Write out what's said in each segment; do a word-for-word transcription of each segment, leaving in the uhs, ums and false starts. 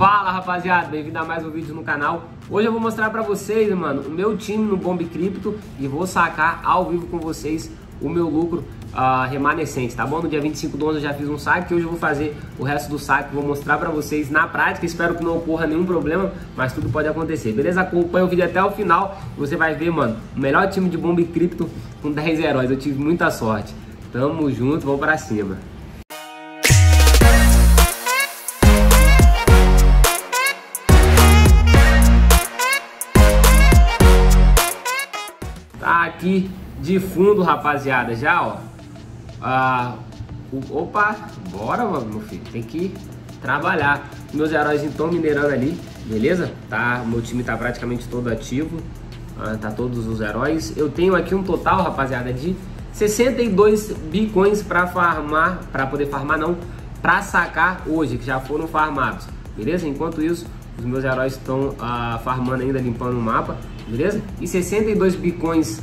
Fala rapaziada, bem-vindo a mais um vídeo no canal. Hoje eu vou mostrar pra vocês, mano, o meu time no Bomb Crypto e vou sacar ao vivo com vocês o meu lucro uh, remanescente, tá bom? No dia vinte e cinco do onze eu já fiz um saque, hoje eu vou fazer o resto do saque, vou mostrar pra vocês na prática, espero que não ocorra nenhum problema, mas tudo pode acontecer, beleza? Acompanha o vídeo até o final e você vai ver, mano, o melhor time de Bomb Crypto com dez heróis, eu tive muita sorte. Tamo junto, vamos pra cima. Tá aqui de fundo, rapaziada, já, ó. Ah, opa, bora, mano, meu filho. Tem que trabalhar. Meus heróis estão minerando ali, beleza? Tá, meu time tá praticamente todo ativo. Ah, tá todos os heróis. Eu tenho aqui um total, rapaziada, de sessenta e dois bitcoins pra farmar, pra poder farmar não, pra sacar hoje, que já foram farmados, beleza? Enquanto isso, os meus heróis estão ah, farmando ainda, limpando o mapa, beleza? E sessenta e dois bitcoins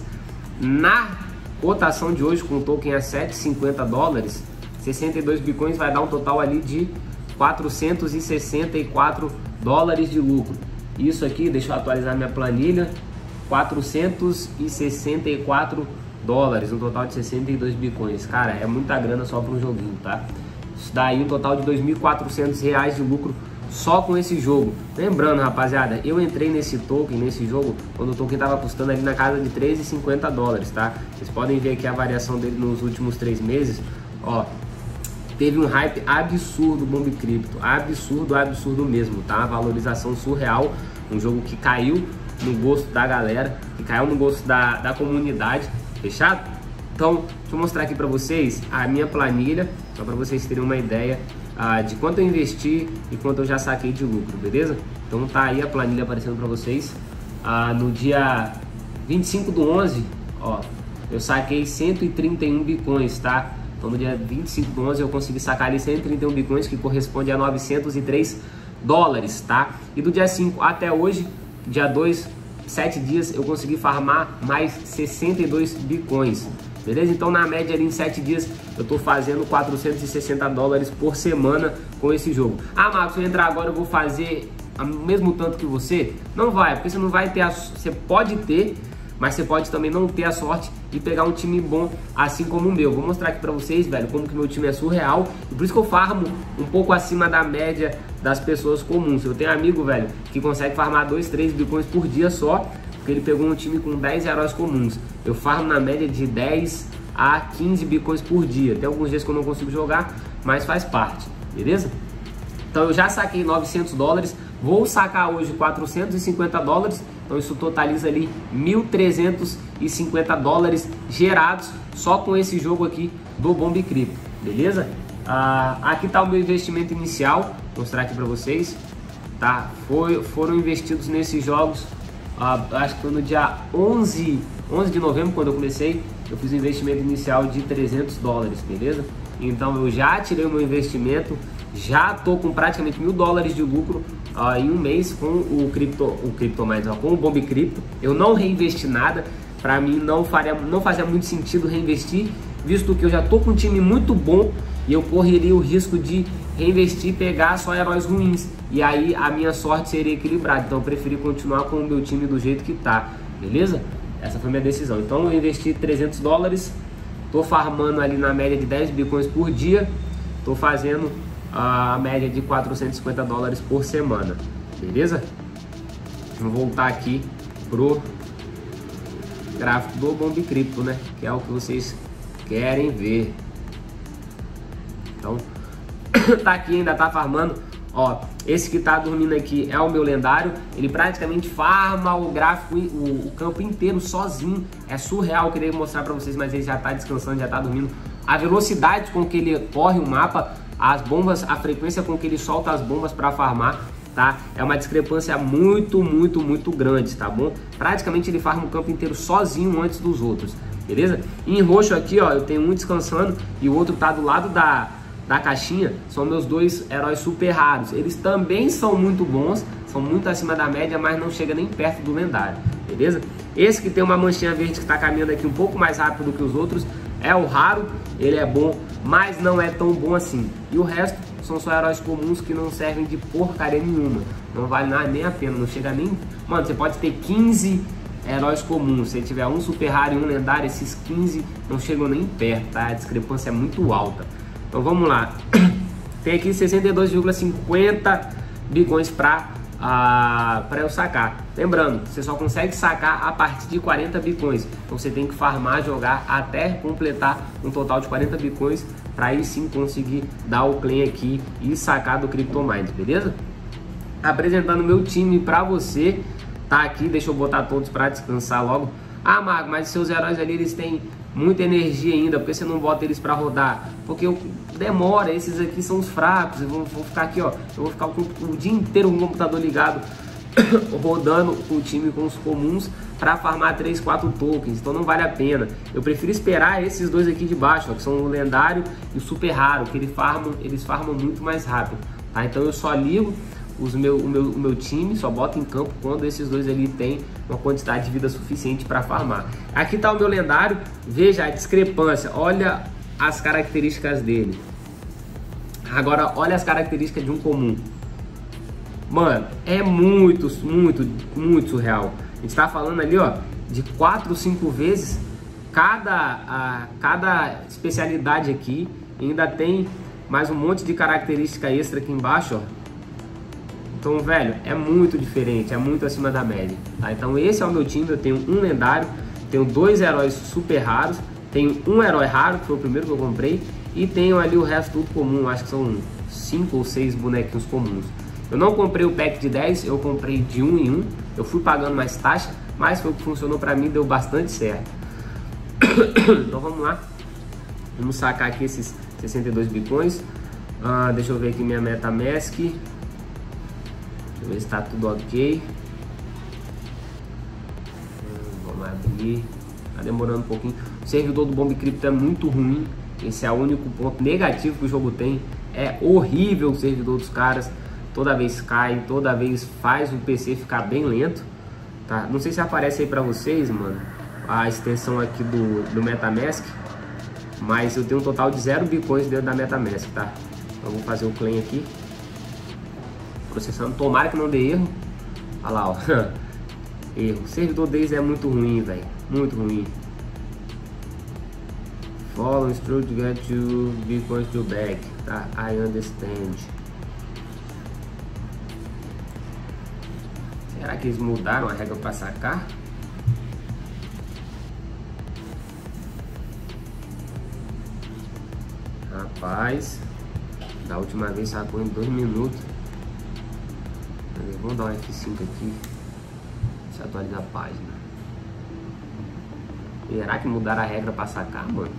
na cotação de hoje, com o token a sete e cinquenta dólares, sessenta e dois bitcoins vai dar um total ali de quatrocentos e sessenta e quatro dólares de lucro. Isso aqui, deixa eu atualizar minha planilha, quatrocentos e sessenta e quatro dólares, um total de sessenta e dois bitcoins. Cara, é muita grana só para um joguinho, tá? Isso daí um total de dois mil e quatrocentos reais de lucro só com esse jogo. Lembrando, rapaziada, eu entrei nesse token, nesse jogo, quando o token tava custando ali na casa de treze e cinquenta dólares, tá? Vocês podem ver aqui a variação dele nos últimos três meses, ó. Teve um hype absurdo Bomb Crypto, absurdo, absurdo mesmo, tá? Valorização surreal, um jogo que caiu no gosto da galera, que caiu no gosto da, da comunidade, fechado? Então, deixa eu mostrar aqui pra vocês a minha planilha, só pra vocês terem uma ideia Ah, de quanto eu investi e quanto eu já saquei de lucro, beleza? Então tá aí a planilha aparecendo para vocês. Ah, no dia vinte e cinco do onze, ó, eu saquei cento e trinta e um bitcoins, tá? Então no dia vinte e cinco do onze eu consegui sacar ali cento e trinta e um bitcoins, que corresponde a novecentos e três dólares, tá? E do dia cinco até hoje, dia dois, sete dias, eu consegui farmar mais sessenta e dois bitcoins. Beleza? Então na média ali em sete dias eu tô fazendo quatrocentos e sessenta dólares por semana com esse jogo. Ah, Marcos, se eu entrar agora eu vou fazer o mesmo tanto que você? Não vai, porque você não vai ter, a... você pode ter, mas você pode também não ter a sorte de pegar um time bom assim como o meu. Vou mostrar aqui pra vocês, velho, como que meu time é surreal, e por isso que eu farmo um pouco acima da média das pessoas comuns. Eu tenho amigo, velho, que consegue farmar dois, três bitcoins por dia só, porque ele pegou um time com dez heróis comuns. Eu farmo na média de dez a quinze bitcoins por dia. Tem alguns dias que eu não consigo jogar, mas faz parte, beleza? Então eu já saquei novecentos dólares, vou sacar hoje quatrocentos e cinquenta dólares, então isso totaliza ali mil trezentos e cinquenta dólares gerados só com esse jogo aqui do Bomb Crypto, beleza? Ah, aqui está o meu investimento inicial, vou mostrar aqui para vocês, tá? Foi, foram investidos nesses jogos. Uh, acho que foi no dia onze de novembro, quando eu comecei, eu fiz um investimento inicial de trezentos dólares, beleza? Então eu já tirei o meu investimento, já tô com praticamente mil dólares de lucro uh, em um mês com o Crypto, o Crypto mais, ó, com o Bomb Crypto. Eu não reinvesti nada, pra mim não, faria, não fazia muito sentido reinvestir, visto que eu já tô com um time muito bom e eu correria o risco de reinvestir e pegar só heróis ruins, e aí a minha sorte seria equilibrada. Então eu preferi continuar com o meu time do jeito que tá, beleza? Essa foi a minha decisão. Então eu investi trezentos dólares, tô farmando ali na média de dez bitcoins por dia, tô fazendo a média de quatrocentos e cinquenta dólares por semana, beleza? Vou voltar aqui pro gráfico do Bomb Crypto, né? Que é o que vocês querem ver. Então tá aqui, ainda tá farmando, ó, esse que tá dormindo aqui é o meu lendário, ele praticamente farma o gráfico, o, o campo inteiro sozinho, é surreal, eu queria mostrar pra vocês, mas ele já tá descansando, já tá dormindo. A velocidade com que ele corre o mapa, as bombas, a frequência com que ele solta as bombas pra farmar, tá? É uma discrepância muito, muito, muito grande, tá bom? Praticamente ele farma o campo inteiro sozinho antes dos outros, beleza? E em roxo aqui, ó, eu tenho um descansando e o outro tá do lado da... da caixinha, são meus dois heróis super raros. Eles também são muito bons, são muito acima da média, mas não chega nem perto do lendário, beleza? Esse que tem uma manchinha verde que está caminhando aqui um pouco mais rápido que os outros é o raro, ele é bom, mas não é tão bom assim. E o resto são só heróis comuns que não servem de porcaria nenhuma. Não vale nada, nem a pena, não chega nem... Mano, você pode ter quinze heróis comuns, se tiver um super raro e um lendário, esses quinze não chegam nem perto, tá? A discrepância é muito alta. Então vamos lá. Tem aqui sessenta e dois vírgula cinquenta bicões para ah, para eu sacar. Lembrando, você só consegue sacar a partir de quarenta bicões. Então você tem que farmar, jogar até completar um total de quarenta bicões para aí sim conseguir dar o claim aqui e sacar do CryptoMines, beleza? Apresentando meu time para você, tá aqui, deixa eu botar todos para descansar logo. Ah, Mago, mas seus heróis ali, eles têm muita energia ainda, porque você não bota eles para rodar? Porque eu, demora, esses aqui são os fracos, eu vou, vou ficar aqui, ó, eu vou ficar com, o dia inteiro com o computador ligado, rodando o time com os comuns para farmar três, quatro tokens, então não vale a pena. Eu prefiro esperar esses dois aqui de baixo, ó, que são o lendário e o super raro, que eles farmam, eles farmam muito mais rápido, tá? Então eu só ligo Os meu, o, meu, o meu time, só bota em campo quando esses dois ali tem uma quantidade de vida suficiente para farmar. Aqui tá o meu lendário, veja a discrepância, olha as características dele. Agora olha as características de um comum. Mano, é muito, muito, muito surreal. A gente tá falando ali, ó, de quatro, cinco vezes cada, a, cada especialidade aqui. Ainda tem mais um monte de característica extra aqui embaixo, ó. Então, velho, é muito diferente, é muito acima da média, tá? Então esse é o meu time, eu tenho um lendário, tenho dois heróis super raros, tenho um herói raro, que foi o primeiro que eu comprei, e tenho ali o resto tudo comum, acho que são cinco ou seis bonequinhos comuns. Eu não comprei o pack de dez, eu comprei de um em um, eu fui pagando mais taxa, mas foi o que funcionou pra mim, deu bastante certo. Então vamos lá, vamos sacar aqui esses sessenta e dois bicões, ah, deixa eu ver aqui minha MetaMask. Deixa eu ver se tá tudo ok. Vamos abrir. Tá demorando um pouquinho. O servidor do Bomb Crypto é muito ruim. Esse é o único ponto negativo que o jogo tem. É horrível o servidor dos caras. Toda vez cai, toda vez faz o P C ficar bem lento, tá? Não sei se aparece aí pra vocês, mano, a extensão aqui do, do MetaMask, mas eu tenho um total de zero bitcoins dentro da MetaMask, tá? Então vou fazer o claim aqui. Processando, tomara que não dê erro. Olha lá, ó. Erro. O servidor deles é muito ruim, velho. Muito ruim. Follow instruct to get to bitcoins to back. Tá, I understand. Será que eles mudaram a regra para sacar? Rapaz, da última vez sacou em dois minutos. Vamos dar um F cinco aqui. Deixa eu atualizar a página. Será que mudaram a regra para sacar, mano?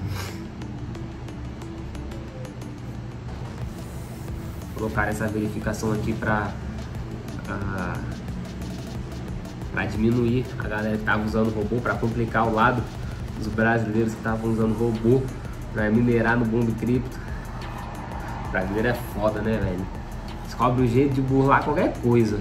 Vou colocar essa verificação aqui para uh, para diminuir a galera que tava usando robô, para complicar o lado dos brasileiros que estavam usando robô para minerar no Bomb Crypto. O brasileiro é foda, né, velho? Descobre um jeito de burlar qualquer coisa.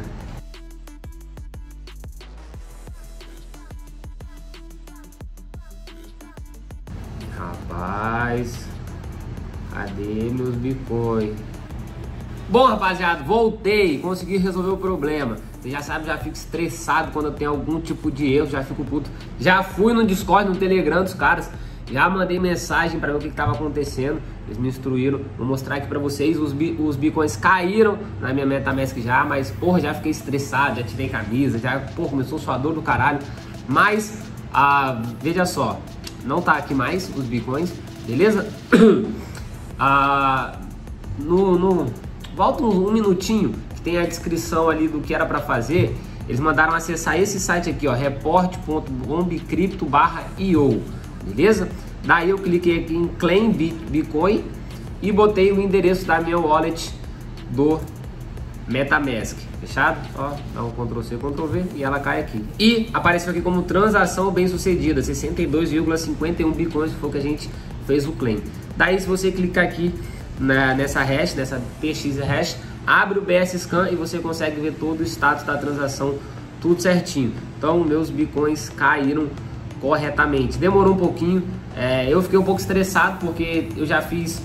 Rapaz, cadê meus bitcoins? Bom, rapaziada, voltei, consegui resolver o problema. Você já sabe, já fico estressado quando eu tenho algum tipo de erro, já fico puto. Já fui no Discord, no Telegram dos caras, já mandei mensagem para ver o que estava acontecendo. Eles me instruíram, vou mostrar aqui para vocês. Os, bi os bitcoins caíram na minha MetaMask já, mas porra, já fiquei estressado, já tirei camisa, já, porra, começou a dor do caralho. Mas, ah, veja só, não tá aqui mais os bitcoins, beleza? ah, no, no, volta um, um minutinho, que tem a descrição ali do que era para fazer. Eles mandaram acessar esse site aqui, ó, report ponto bombcrypto barra i o, beleza? Daí eu cliquei aqui em Claim Bitcoin e botei o endereço da minha wallet do MetaMask, fechado? Ó, dá um control C, control V e ela cai aqui. E apareceu aqui como transação bem sucedida, sessenta e dois vírgula cinquenta e um bitcoins foi o que a gente fez o claim. Daí se você clicar aqui na, nessa hash, nessa T X hash, abre o B S Scan e você consegue ver todo o status da transação, tudo certinho. Então meus bitcoins caíram corretamente. Demorou um pouquinho, é, eu fiquei um pouco estressado porque eu já fiz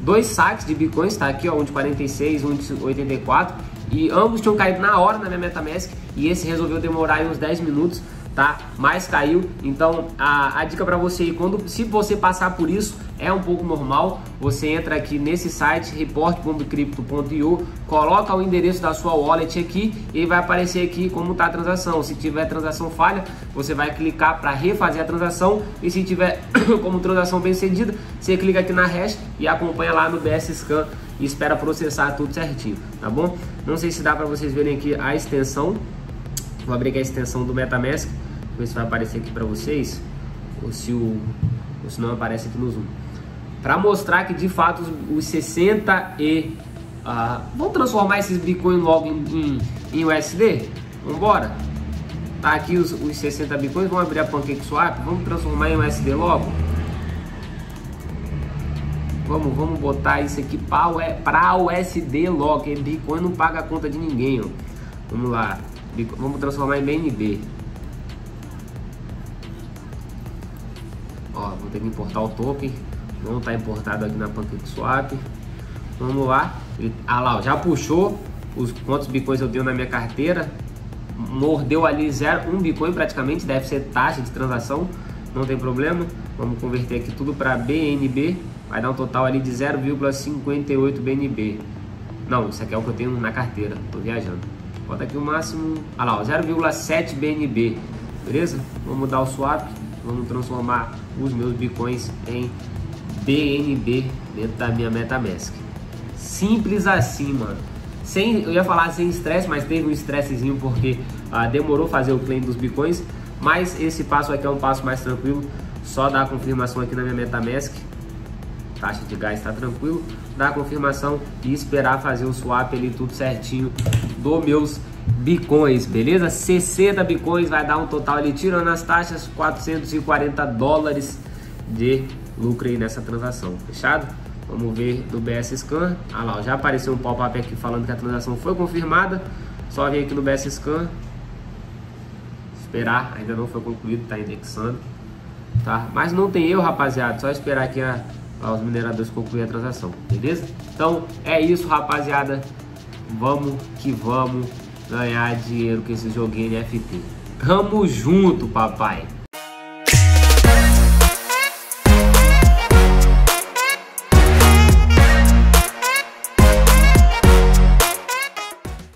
dois saques de bitcoins, tá aqui, ó, um de quarenta e seis, um de oitenta e quatro, e ambos tinham caído na hora na minha MetaMask, e esse resolveu demorar aí uns dez minutos, tá? Mas caiu. Então a, a dica para você aí, quando se você passar por isso, é um pouco normal. Você entra aqui nesse site report ponto crypto ponto i o, coloca o endereço da sua wallet aqui e vai aparecer aqui como tá a transação. Se tiver transação falha, você vai clicar para refazer a transação, e se tiver como transação bem sucedida, você clica aqui na hash e acompanha lá no B S Scan e espera processar tudo certinho, tá bom? Não sei se dá para vocês verem aqui a extensão. Vou abrir aqui a extensão do MetaMask, ver se vai aparecer aqui para vocês, ou se, o, ou se não aparece aqui no Zoom. Para mostrar que de fato os, os sessenta e... Uh, vamos transformar esses Bitcoin logo em, em, em U S D? Vambora? Tá aqui os, os sessenta Bitcoins, vamos abrir a PancakeSwap, vamos transformar em U S D logo? Vamos, vamos botar isso aqui para U S D logo, que Bitcoin não paga a conta de ninguém, ó. Vamos lá. Vamos transformar em B N B. Ó, vou ter que importar o token. Não está importado aqui na PancakeSwap. Vamos lá. Ele, ah lá, ó, já puxou os quantos bitcoins eu tenho na minha carteira. Mordeu ali zero, um bitcoin praticamente. Deve ser taxa de transação. Não tem problema. Vamos converter aqui tudo para B N B. Vai dar um total ali de zero vírgula cinquenta e oito B N B. Não, isso aqui é o que eu tenho na carteira. Tô viajando. Bota aqui o máximo, ah lá, zero vírgula sete B N B, beleza? Vamos mudar o swap, vamos transformar os meus bitcoins em B N B dentro da minha MetaMask. Simples assim, mano. Sem, eu ia falar sem estresse, mas teve um estressezinho porque ah, demorou fazer o claim dos bitcoins, mas esse passo aqui é um passo mais tranquilo. Só dar a confirmação aqui na minha MetaMask. Taxa de gás está tranquilo, dar a confirmação e esperar fazer o swap ali tudo certinho dos meus bitcoins, beleza? sessenta bitcoins vai dar um total ali, tirando as taxas, quatrocentos e quarenta dólares de lucro aí nessa transação, fechado? Vamos ver do B S Scan. Ah lá, já apareceu um pop-up aqui falando que a transação foi confirmada. Só vir aqui no B S Scan, esperar, ainda não foi concluído, tá indexando, tá? Mas não tem erro, rapaziada, só esperar aqui a os mineradores concluir a transação, beleza? Então é isso, rapaziada. Vamos que vamos ganhar dinheiro com esse joguinho N F T. Tamo junto, papai.